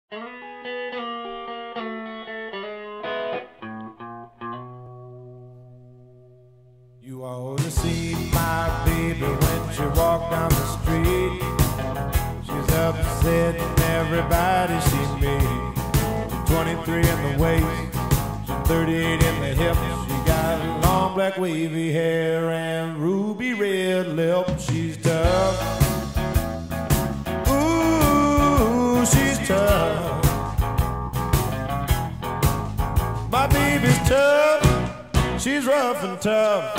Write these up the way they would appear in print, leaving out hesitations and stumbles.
You ought to see my baby when she walk down the street. She's upsetting everybody she meets. She's 23 in the waist, she's 38 in the hips. She got long black wavy hair and ruby red lips. She's tough, ooh, she's tough. My baby's tough, she's rough and tough.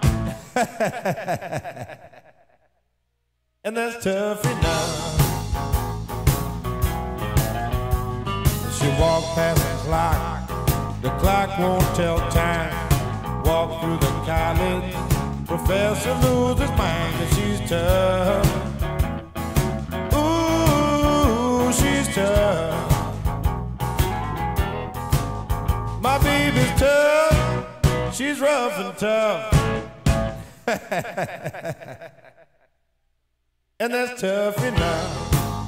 And that's tough enough. She walked past the clock won't tell time. Walk through the college, professor loses his mind. And she's tough, ooh, she's tough. My baby's tough, she's rough and tough. And that's tough enough.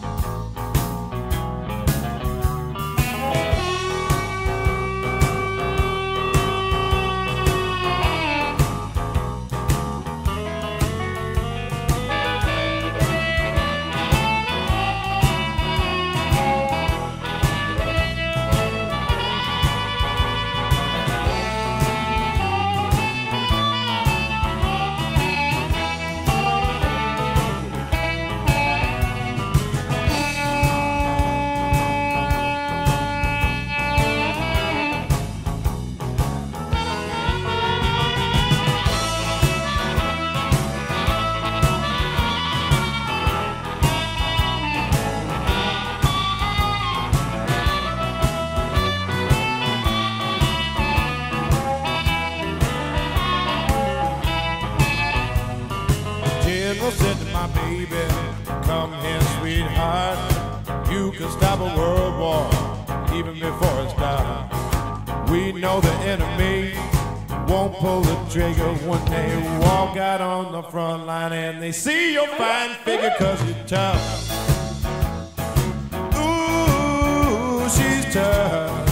General said to my baby, come here, sweetheart. You can stop a world war even before it starts. We know the enemy won't pull the trigger when they walk out on the front line and they see your fine figure, 'cause you're tough. Ooh, she's tough.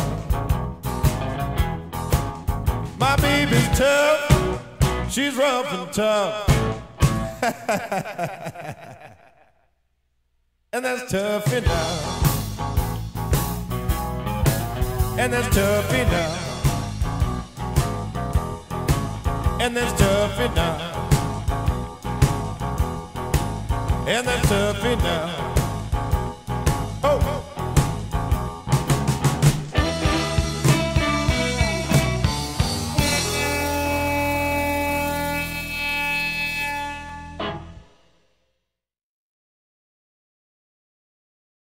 My baby's tough, she's rough and tough. And that's tough enough. And that's tough enough. And that's tough enough. And that's tough enough.